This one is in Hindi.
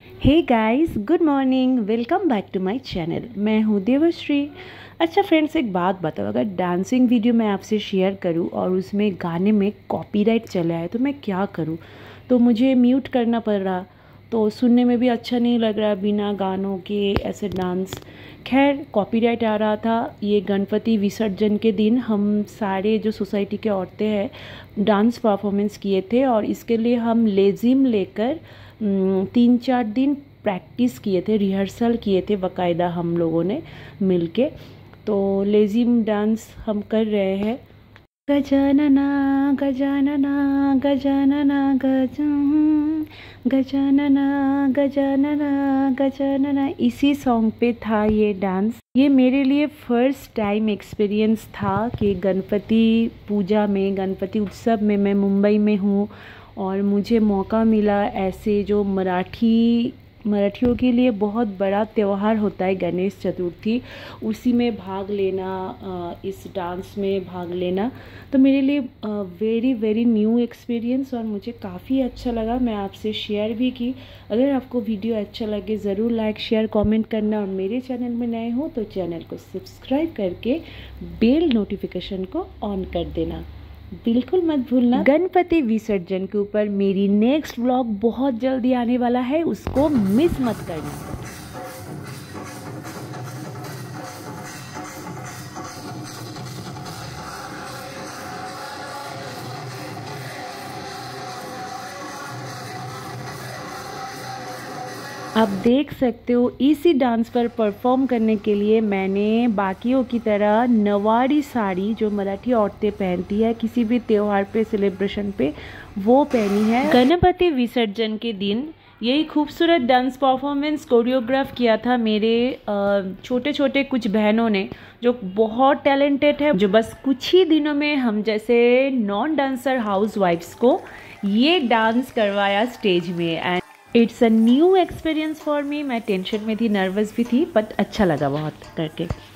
Hey guys, good morning, welcome back to my channel. मैं हूँ देवश्री। अच्छा फ्रेंड्स, एक बात बताओ, अगर डांसिंग वीडियो मैं आपसे शेयर करूँ और उसमें गाने में कॉपीराइट चला है तो मैं क्या करूँ। तो मुझे म्यूट करना पड़ रहा, तो सुनने में भी अच्छा नहीं लग रहा बिना गानों के ऐसे डांस। खैर, कॉपीराइट आ रहा था। ये गणपति विसर्जन के दिन हम सारे जो सोसाइटी के औरतें हैं डांस परफॉर्मेंस किए थे, और इसके लिए हम लेजिम लेकर 3-4 दिन प्रैक्टिस किए थे, रिहर्सल किए थे बाकायदा हम लोगों ने मिलके। तो लेजिम डांस हम कर रहे हैं। गजानना गजानना गजानना गजानना गजानना गजानना, इसी सॉन्ग पे था ये डांस। ये मेरे लिए फर्स्ट टाइम एक्सपीरियंस था कि गणपति पूजा में, गणपति उत्सव में मैं मुंबई में हूँ और मुझे मौका मिला ऐसे जो मराठियों के लिए बहुत बड़ा त्यौहार होता है गणेश चतुर्थी, उसी में भाग लेना, इस डांस में भाग लेना। तो मेरे लिए वेरी वेरी न्यू एक्सपीरियंस और मुझे काफ़ी अच्छा लगा। मैं आपसे शेयर भी की। अगर आपको वीडियो अच्छा लगे ज़रूर लाइक शेयर कमेंट करना, और मेरे चैनल में नए हो तो चैनल को सब्सक्राइब करके बेल नोटिफिकेशन को ऑन कर देना, बिल्कुल मत भूलना। गणपति विसर्जन के ऊपर मेरी नेक्स्ट व्लॉग बहुत जल्दी आने वाला है, उसको मिस मत करना। आप देख सकते हो, इसी डांस पर परफॉर्म करने के लिए मैंने बाकियों की तरह नवारी साड़ी जो मराठी औरतें पहनती है किसी भी त्योहार पे, सेलिब्रेशन पे, वो पहनी है। गणपति विसर्जन के दिन यही खूबसूरत डांस परफॉर्मेंस कोरियोग्राफ किया था मेरे छोटे छोटे कुछ बहनों ने, जो बहुत टैलेंटेड है, जो बस कुछ ही दिनों में हम जैसे नॉन डांसर हाउस वाइफ्स को ये डांस करवाया स्टेज में। And it's a new experience for me. मैं टेंशन में थी, नर्वस भी थी, बट अच्छा लगा बहुत करके।